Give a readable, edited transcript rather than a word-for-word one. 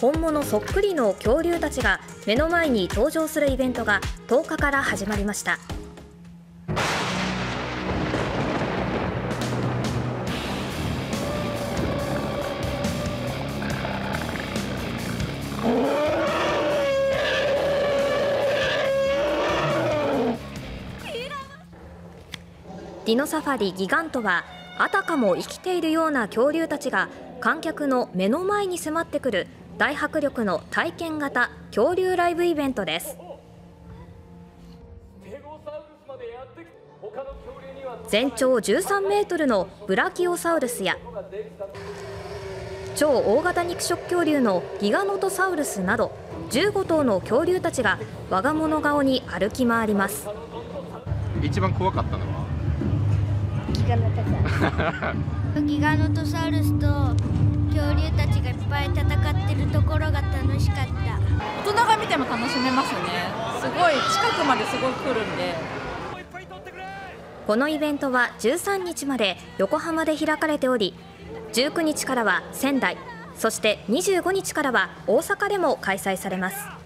本物そっくりの恐竜たちが目の前に登場するイベントが10日から始まりました。ディノサファリギガントは、あたかも生きているような恐竜たちが観客の目の前に迫ってくる大迫力の体験型恐竜ライブイベントです。全長13メートルのブラキオサウルスや超大型肉食恐竜のギガノトサウルスなど15頭の恐竜たちが我が物顔に歩き回ります。 一番怖かったのはギガノトサウルスと恐竜たちがいっぱい戦ってるところが楽しかった。 大人が見ても楽しめますね。すごい近くまですごい来るんで。 このイベントは13日まで横浜で開かれており、19日からは仙台、そして25日からは大阪でも開催されます。